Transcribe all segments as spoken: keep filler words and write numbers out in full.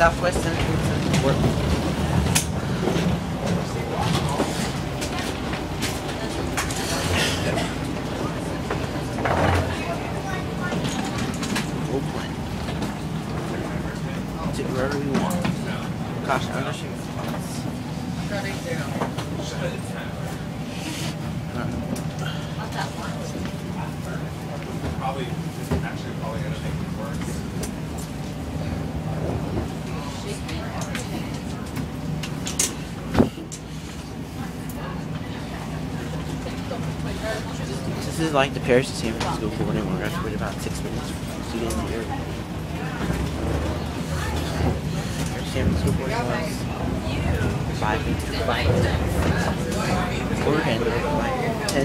Southwest entrance of Portland. Oakland. Take wherever you want. Gosh, I'm not sure. Probably, actually, probably gonna make it worse. This is like the Paris to San Francisco corridor. We're going to wait about six minutes to get in the air. San Francisco corridor was five minutes. Overhead, like ten.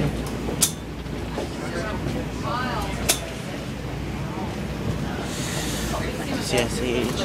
C S C H.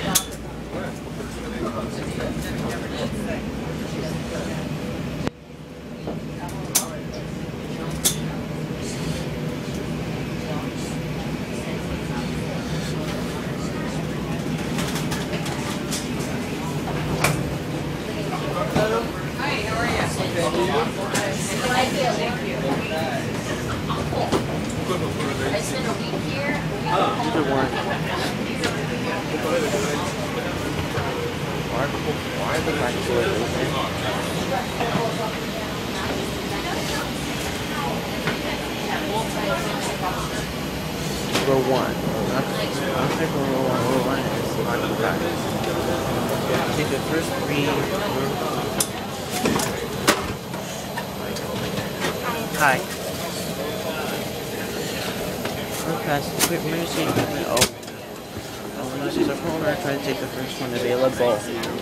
Either one. Why, why the back door open? Row one. Not, not take row one. Row one is not the back. Take the first three. Hi. Pass the quick emergency equipment. Oh. Oh, emergencies are full. We're trying to take the first one available.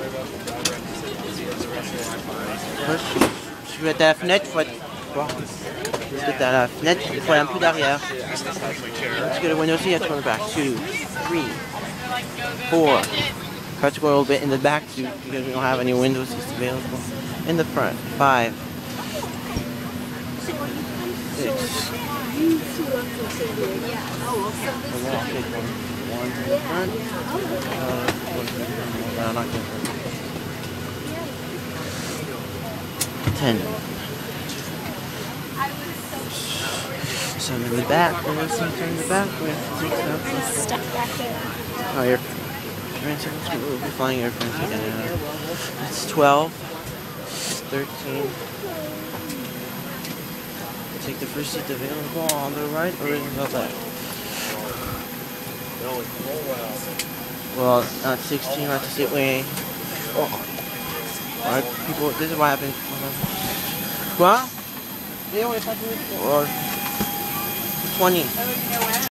Push. Je vais être à la fenêtre. Faut être. Bon. Parce que t'es à la fenêtre, il faut aller un peu derrière. Let's get a window seat. Let's go back. Two, three, four. Try to go a little bit in the back too, because we don't have any window seats available. In the front. Five. Six. Ten. Some in the back. There's some in the back. We have to take some. Stuck back there. Oh, air. We'll be flying airplanes again. It's twelve. Thirteen. Take the first seat available on the right or in the left. Well, not sixteen, right to sit way. Oh. Alright, people, this is what happened. Quoi? Or twenty.